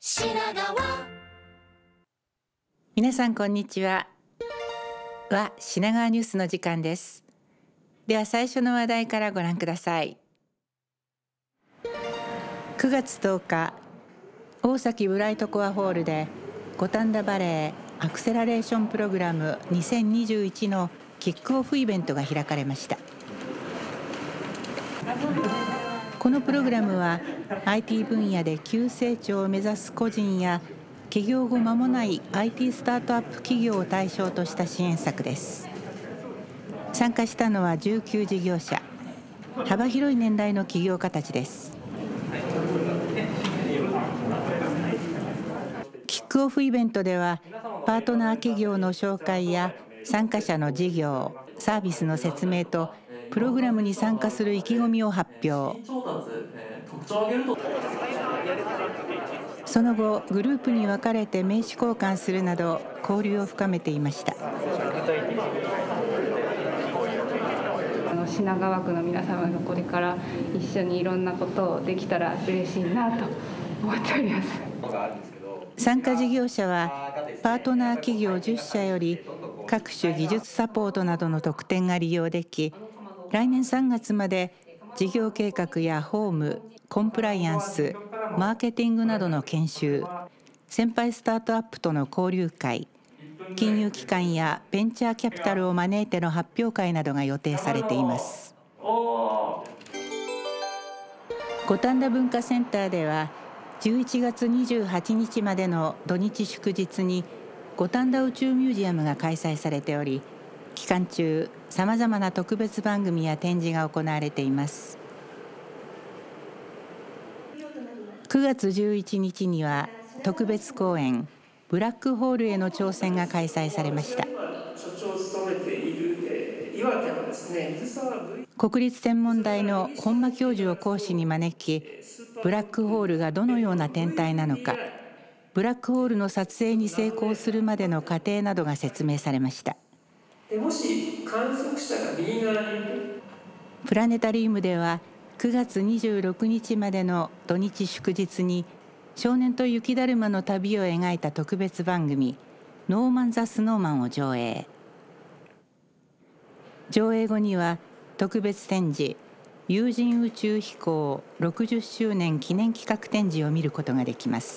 品川。 皆さんこんにちは。品川ニュースの時間です。では最初の話題からご覧ください。9月10日、大崎ブライトコアホールで五反田バレーアクセラレーションプログラム2021のキックオフイベントが開かれました。このプログラムは IT 分野で急成長を目指す個人や起業後間もない IT スタートアップ企業を対象とした支援策です。参加したのは19事業者、幅広い年代の起業家たちです。キックオフイベントではパートナー企業の紹介や参加者の事業、サービスの説明とプログラムに参加する意気込みを発表。その後グループに分かれて名刺交換するなど交流を深めていました。 品川区の皆様がこれから一緒にいろんなことをできたら嬉しいなと思っております。 参加事業者はパートナー企業10社より各種技術サポートなどの特典が利用でき、来年3月まで事業計画や法務、コンプライアンス、マーケティングなどの研修、先輩スタートアップとの交流会、金融機関やベンチャーキャピタルを招いての発表会などが予定されています。五反田文化センターでは11月28日までの土日祝日に五反田宇宙ミュージアムが開催されており、期間中さまざまな特別番組や展示が行われています。9月11日には特別公演ブラックホールへの挑戦が開催されました。国立天文台の本間教授を講師に招き、ブラックホールがどのような天体なのか、ブラックホールの撮影に成功するまでの過程などが説明されました。 もし観測者が右側にいる、 プラネタリウムでは9月26日までの土日祝日に少年と雪だるまの旅を描いた特別番組ノーマン・ザ・スノーマンを上映。上映後には特別展示有人宇宙飛行60周年記念企画展示を見ることができます。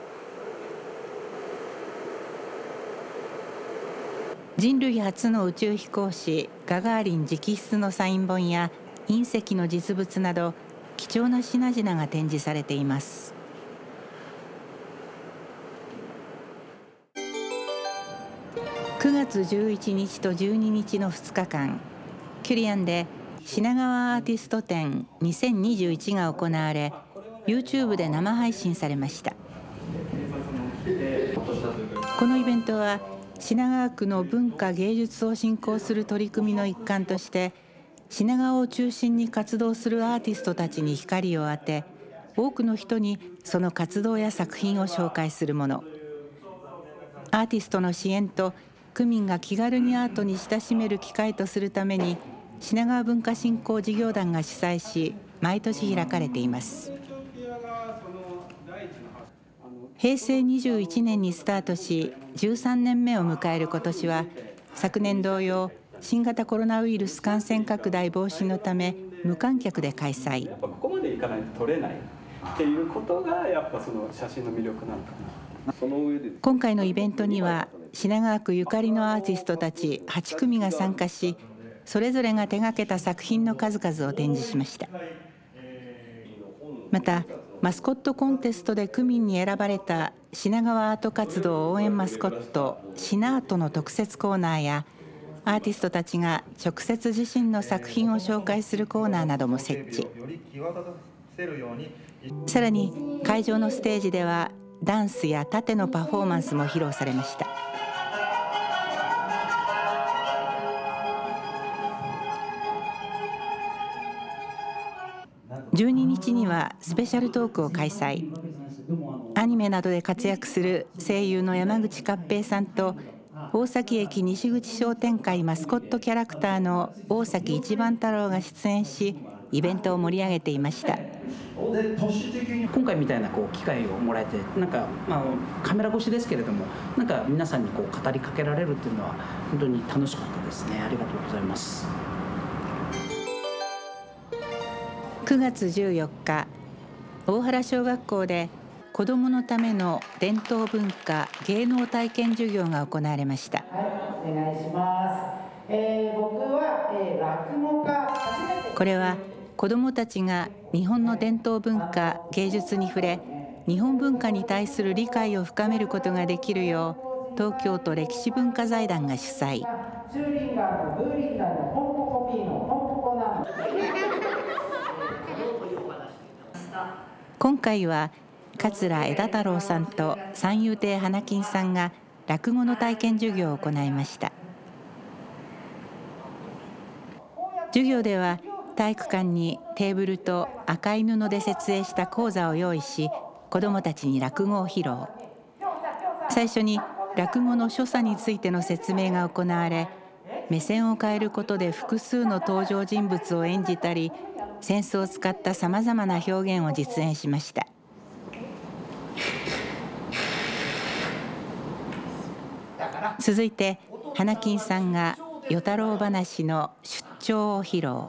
人類初の宇宙飛行士ガガーリン直筆のサイン本や隕石の実物など貴重な品々が展示されています。9月11日と12日の2日間、キュリアンで品川アーティスト展2021が行われ、 YouTube で生配信されました。このイベントは品川区の文化芸術を振興する取り組みの一環として、品川を中心に活動するアーティストたちに光を当て、多くの人にその活動や作品を紹介するもの。アーティストの支援と区民が気軽にアートに親しめる機会とするために、品川文化振興事業団が主催し、毎年開かれています。平成21年にスタートし13年目を迎える今年は、昨年同様新型コロナウイルス感染拡大防止のため無観客で開催。 ここまでいかないと撮れないっていうことがやっぱその写真の魅力なのかな。 今回のイベントには品川区ゆかりのアーティストたち8組が参加し、それぞれが手がけた作品の数々を展示しました。またマスコットコンテストで区民に選ばれた品川アート活動応援マスコットシナートの特設コーナーや、アーティストたちが直接自身の作品を紹介するコーナーなども設置。さらに会場のステージではダンスや盾のパフォーマンスも披露されました。12日にはスペシャルトークを開催。アニメなどで活躍する声優の山口勝平さんと、大崎駅西口商店会マスコットキャラクターの大崎一番太郎が出演し、イベントを盛り上げていました。 今回みたいな機会をもらえて、なんか、カメラ越しですけれども、なんか皆さんに語りかけられるっていうのは本当に楽しかったですね。ありがとうございます。 9月14日、大原小学校で子どものための伝統文化芸能体験授業が行われました。 はい、お願いします。僕は、落語家初めて。これは子どもたちが日本の伝統文化芸術に触れ、日本文化に対する理解を深めることができるよう、東京都歴史文化財団が主催。今回は桂枝太郎さんと三遊亭花金さんが落語の体験授業を行いました。授業では体育館にテーブルと赤い布で設営した講座を用意し、子どもたちに落語を披露。最初に落語の所作についての説明が行われ、目線を変えることで複数の登場人物を演じたり、扇子を使ったさまざまな表現を実演しました。続いて花金さんが与太郎話の出張を披露。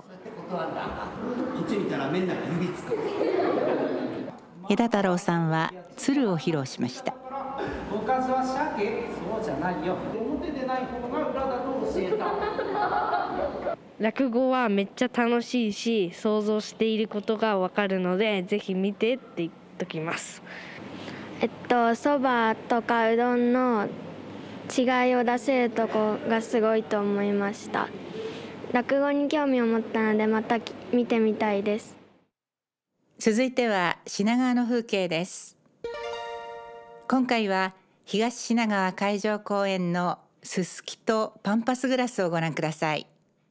枝太郎さんは鶴を披露しました。 おかずは鮭、そうじゃないよ。表でない方が裏だと教えた。 落語はめっちゃ楽しいし、想像していることがわかるので、ぜひ見てって言っときます。 そばとかうどんの違いを出せるとこがすごいと思いました。落語に興味を持ったので、また見てみたいです。 続いては品川の風景です。今回は東品川海上公園のすすきとパンパスグラスをご覧ください。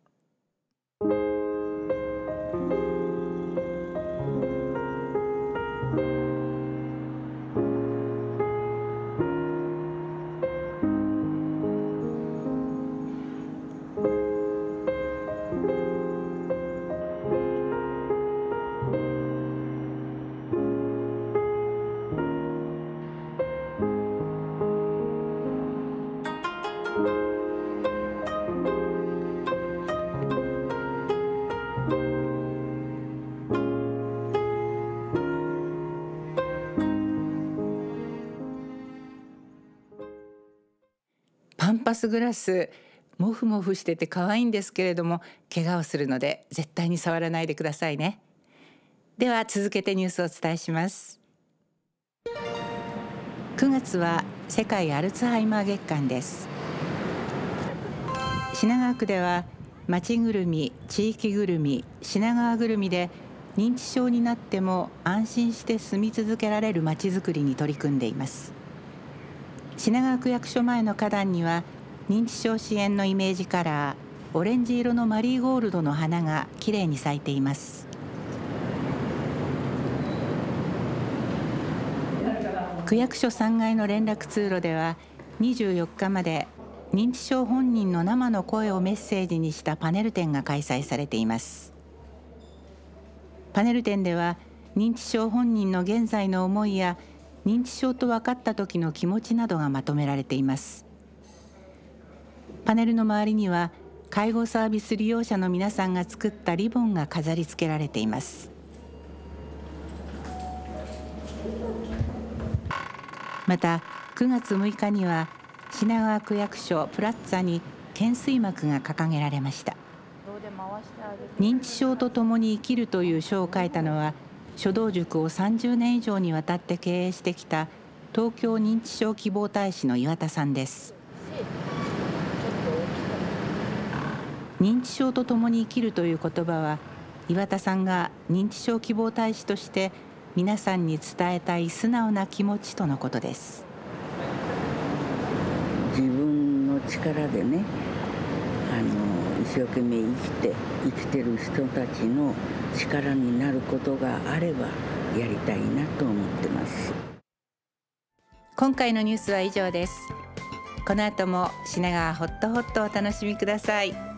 パンパスグラス、モフモフしてて可愛いんですけれども、怪我をするので絶対に触らないでくださいね。では続けてニュースをお伝えします。9月は世界アルツハイマー月間です。品川区では町ぐるみ、地域ぐるみ、品川ぐるみで認知症になっても安心して住み続けられる町づくりに取り組んでいます。品川区役所前の花壇には認知症支援のイメージカラー、オレンジ色のマリーゴールドの花がきれいに咲いています。区役所3階の連絡通路では24日まで認知症本人の生の声をメッセージにしたパネル展が開催されています。パネル展では認知症本人の現在の思いや認知症と分かった時の気持ちなどがまとめられています。パネルの周りには介護サービス利用者の皆さんが作ったリボンが飾り付けられています。また9月6日には品川区役所プラッツァに懸垂幕が掲げられました。認知症とともに生きるという書を書いたのは、書道塾を30年以上にわたって経営してきた東京認知症希望大使の岩田さんです。認知症とともに生きるという言葉は、岩田さんが認知症希望大使として皆さんに伝えたい素直な気持ちとのことです。 自分の力でね、一生懸命生きてる人たちの力になることがあればやりたいなと思ってます。 今回のニュースは以上です。この後も品川ホットホットをお楽しみください。